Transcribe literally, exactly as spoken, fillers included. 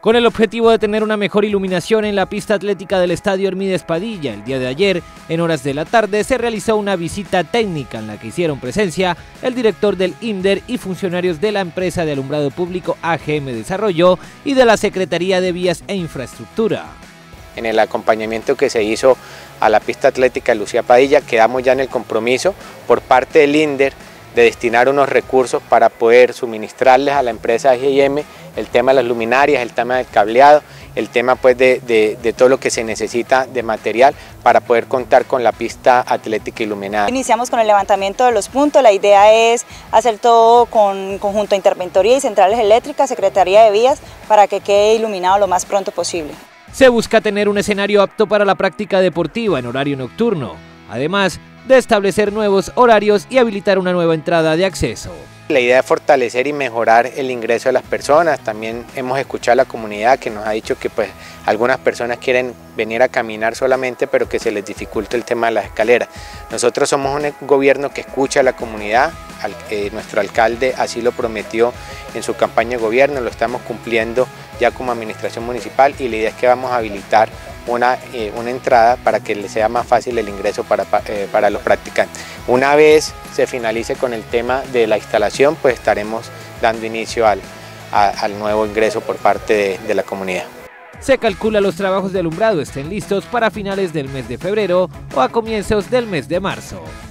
Con el objetivo de tener una mejor iluminación en la pista atlética del Estadio Hermídez Padilla, el día de ayer, en horas de la tarde, se realizó una visita técnica en la que hicieron presencia el director del INDER y funcionarios de la empresa de alumbrado público A G M Desarrollo y de la Secretaría de Vías e Infraestructura. En el acompañamiento que se hizo a la pista atlética de Lucía Padilla, quedamos ya en el compromiso por parte del INDER de destinar unos recursos para poder suministrarles a la empresa A G M el tema de las luminarias, el tema del cableado, el tema pues de, de, de todo lo que se necesita de material para poder contar con la pista atlética iluminada. Iniciamos con el levantamiento de los puntos. La idea es hacer todo con conjunto de interventoría y centrales eléctricas, Secretaría de Vías, para que quede iluminado lo más pronto posible. Se busca tener un escenario apto para la práctica deportiva en horario nocturno, además de establecer nuevos horarios y habilitar una nueva entrada de acceso. La idea es fortalecer y mejorar el ingreso de las personas. También hemos escuchado a la comunidad que nos ha dicho que pues algunas personas quieren venir a caminar solamente, pero que se les dificulta el tema de las escaleras. Nosotros somos un gobierno que escucha a la comunidad, eh, nuestro alcalde así lo prometió en su campaña de gobierno, lo estamos cumpliendo ya como administración municipal y la idea es que vamos a habilitar Una, eh, una entrada para que les sea más fácil el ingreso para, eh, para los practicantes. Una vez se finalice con el tema de la instalación, pues estaremos dando inicio al, a, al nuevo ingreso por parte de, de la comunidad. Se calcula los trabajos de alumbrado estén listos para finales del mes de febrero o a comienzos del mes de marzo.